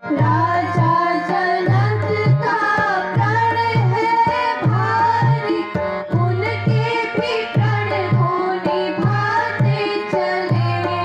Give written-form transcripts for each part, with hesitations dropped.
राजा जनक का प्रण है भारी, उनके भी प्रण को निभाते चले।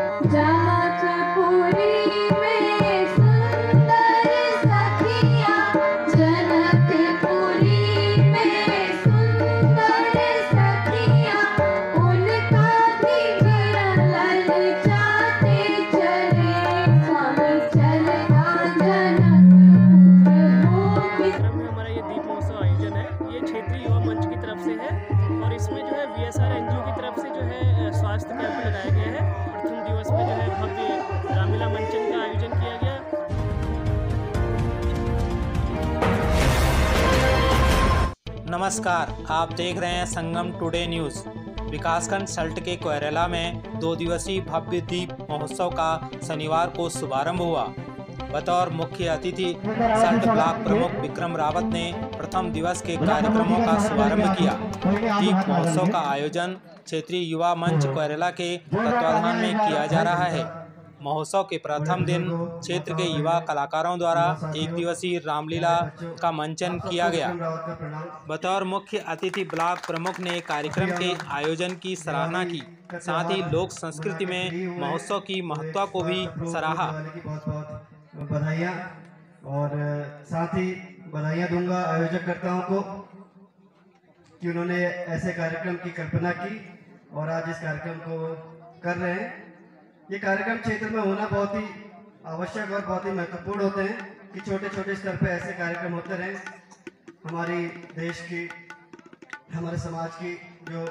जनकपुरी में सुंदर सखियाँ, जनकपुरी में सुंदर सखियाँ, उनका भी विरल जाते चले। स्वामी चलना कार्यक्रम में हमारा ये दीप महोत्सव आयोजन है, ये क्षेत्रीय युवा मंच की तरफ से है और इसमें जो है VSR NGO की तरफ से जो है स्वास्थ्य कैंप लगाया गया है। प्रथम दिवस में जो है भव्य रामलीला मंचन का आयोजन किया गया। नमस्कार, आप देख रहे हैं संगम टुडे न्यूज़। विकासखंड सल्ट के कोयरेला में 2 दिवसीय भव्य दीप महोत्सव का शनिवार को शुभारंभ हुआ। बतौर मुख्य अतिथि सल्ट ब्लॉक प्रमुख विक्रम रावत ने प्रथम दिवस के कार्यक्रमों का शुभारंभ किया। दीप महोत्सव का आयोजन क्षेत्रीय युवा मंच कोयरेला के तत्वाधान में किया जा रहा है। महोत्सव के प्रथम दिन क्षेत्र के युवा कलाकारों द्वारा 1 दिवसीय रामलीला का मंचन किया गया। बतौर मुख्य अतिथि ब्लॉक प्रमुख ने कार्यक्रम के आयोजन की सराहना की, साथ ही लोक संस्कृति में महोत्सव की महत्व को भी सराहा। बधाइयाँ और साथ ही बधाइयाँ दूंगा आयोजककर्ताओं को कि उन्होंने ऐसे कार्यक्रम की कल्पना की और आज इस कार्यक्रम को कर रहे हैं। ये कार्यक्रम क्षेत्र में होना बहुत ही आवश्यक और बहुत ही महत्वपूर्ण होते हैं कि छोटे छोटे स्तर पे ऐसे कार्यक्रम होते रहें। हमारी देश की, हमारे समाज की जो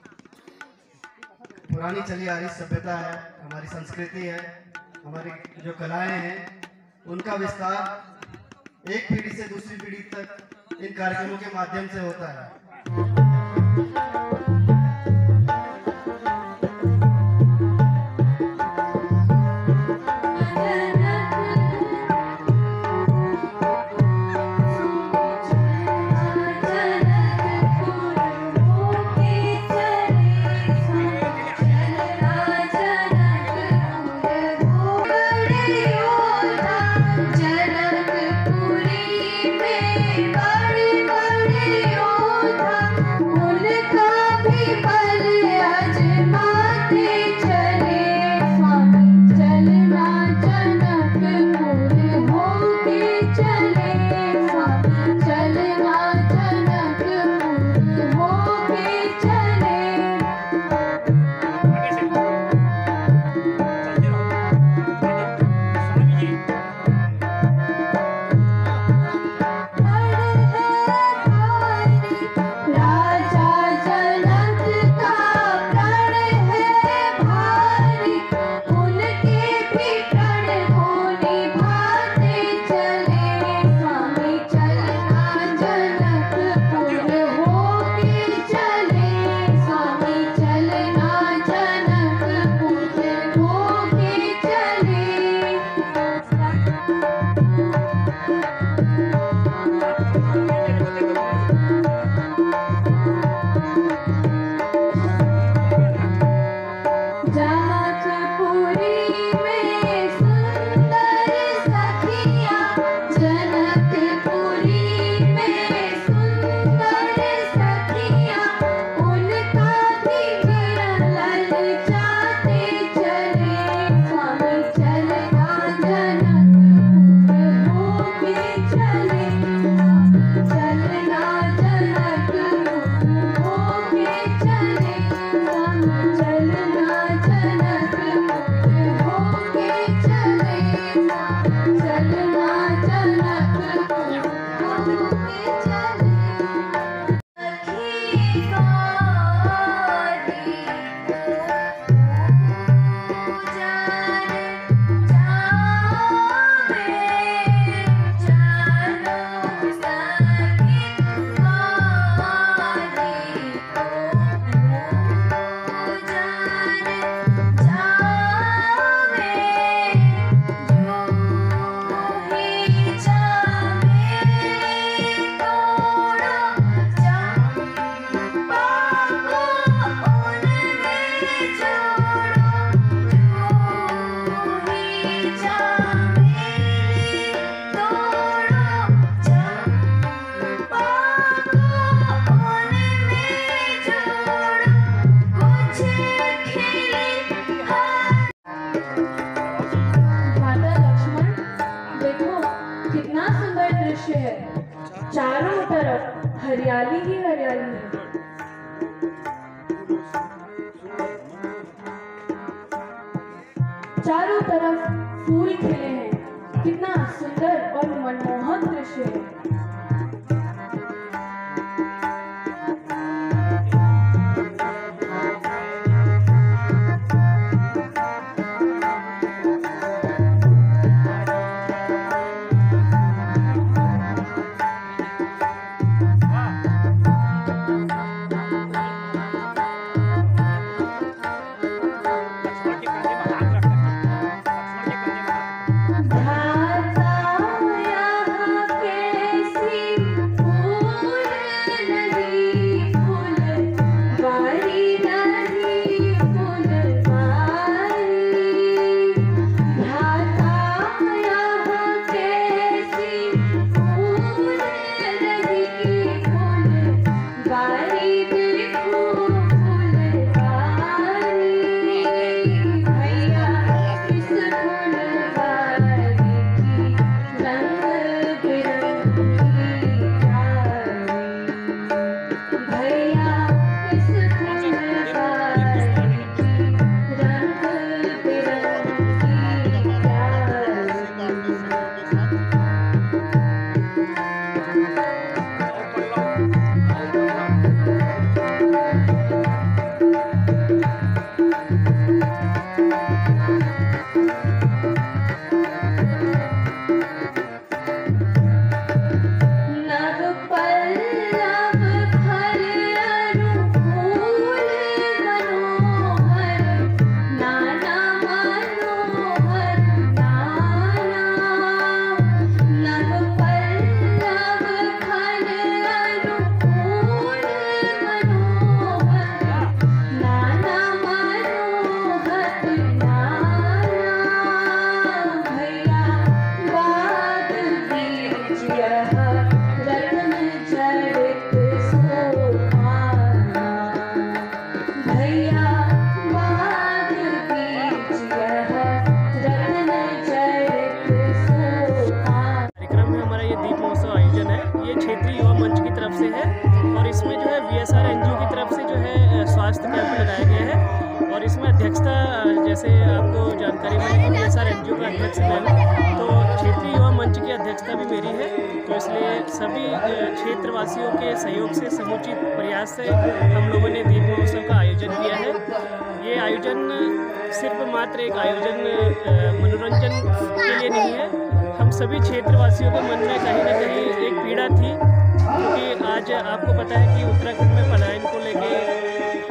पुरानी चली आ रही सभ्यता है, हमारी संस्कृति है, हमारी जो कलाएं हैं, उनका विस्तार एक पीढ़ी से दूसरी पीढ़ी तक इन कार्यक्रमों के माध्यम से होता है। जनकपुरी में बड़े बड़े योद्धा, उनका हरियाली ही हरियाली है। चारों तरफ फूल खिले हैं, कितना सुंदर और मनमोहक दृश्य है। अध्यक्षता जैसे आपको जानकारी मिली कि SR NGO का अध्यक्ष मैं हूँ, तो क्षेत्रीय युवा मंच की अध्यक्षता भी मेरी है। तो इसलिए सभी क्षेत्रवासियों के सहयोग से समुचित प्रयास से हम लोगों ने दीप महोत्सव का आयोजन किया है। ये आयोजन सिर्फ मात्र एक आयोजन मनोरंजन के लिए नहीं है, हम सभी क्षेत्रवासियों के मन में कहीं ना कहीं एक पीड़ा थी, क्योंकि आज आपको पता है कि उत्तराखंड में पलायन को लेके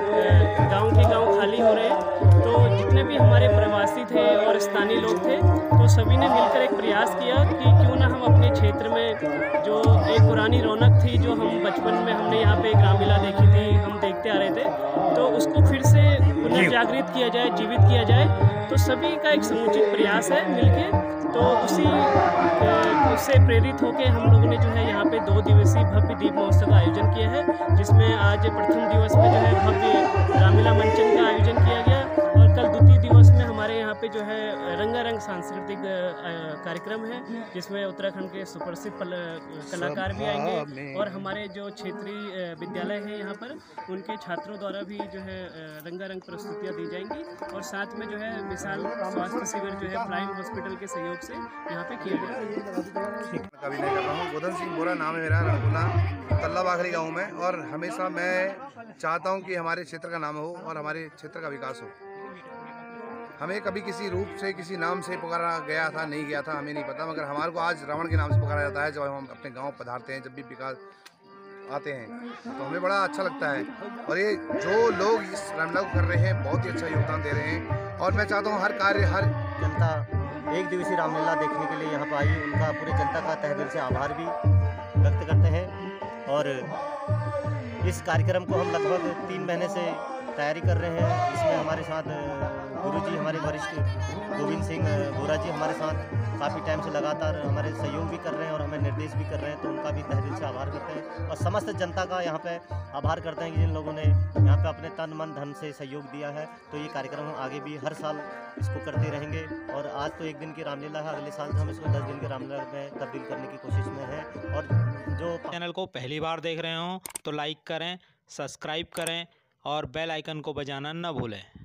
गांव के गांव खाली हो रहे हैं। तो जितने भी हमारे प्रवासी थे और स्थानीय लोग थे, तो सभी ने मिलकर एक प्रयास किया कि क्यों ना हम अपने क्षेत्र में जो एक पुरानी रौनक थी, जो हम बचपन में हमने यहाँ पे एक रामलीला देखी थी, हम देखते आ रहे थे, तो उसको फिर से पुनर्जागृत किया जाए, जीवित किया जाए। तो सभी का एक समुचित प्रयास है मिलके, तो उससे प्रेरित होकर हम लोगों ने जो है यहाँ पे 2 दिवसीय भव्य दीप महोत्सव का आयोजन किया है, जिसमें आज प्रथम दिवस में जो है भव्य रामलीला मंचन का आयोजन किया गया और कल द्वितीय दिवस में हमारे यहाँ पे जो है रंगारंग सांस्कृतिक कार्यक्रम है, जिसमें उत्तराखंड के सुप्रसिद्ध कलाकार भी आएंगे और हमारे जो क्षेत्रीय विद्यालय है यहाँ पर, उनके छात्रों द्वारा भी जो है रंगारंग प्रस्तुतियाँ दी जाएंगी और साथ में जो है विशाल स्वास्थ्य शिविर जो है प्राइम हॉस्पिटल के सहयोग से यहाँ पे किया गया। कभी नहीं कर रहा हूँ। गोधन सिंह बोरा नाम है मेरा, रंगुला तल्ला बाखरी गाँव में, और हमेशा मैं चाहता हूँ कि हमारे क्षेत्र का नाम हो और हमारे क्षेत्र का विकास हो। हमें कभी किसी रूप से किसी नाम से पुकारा गया था, नहीं गया था, हमें नहीं पता, मगर हमारे को आज रावण के नाम से पुकारा जाता है। जब हम अपने गांव पधारते हैं, जब भी विकास आते हैं, तो हमें बड़ा अच्छा लगता है। और ये जो लोग इस रामलीला को कर रहे हैं, बहुत ही अच्छा योगदान दे रहे हैं। और मैं चाहता हूँ हर कार्य, हर जनता एक दिवसीय रामलीला देखने के लिए यहाँ पर आई, उनका पूरी जनता का तहे दिल से आभार भी व्यक्त करते हैं। और इस कार्यक्रम को हम लगभग 3 महीने से तैयारी कर रहे हैं। इसमें हमारे साथ गुरुजी, हमारे वरिष्ठ गोविंद सिंह बोरा जी हमारे साथ काफ़ी टाइम से लगातार हमारे सहयोग भी कर रहे हैं और हमें निर्देश भी कर रहे हैं, तो उनका भी तहे दिल से आभार करते हैं। और समस्त जनता का यहाँ पे आभार करते हैं कि जिन लोगों ने यहाँ पे अपने तन मन धन से सहयोग दिया है। तो ये कार्यक्रम हम आगे भी हर साल इसको करते रहेंगे। और आज तो 1 दिन की रामलीला है, अगले साल हम इसको 10 दिन की रामलीला में तब्दील करने की कोशिश में है। और जो चैनल को पहली बार देख रहे हो तो लाइक करें, सब्सक्राइब करें और बेल आइकन को बजाना न भूलें।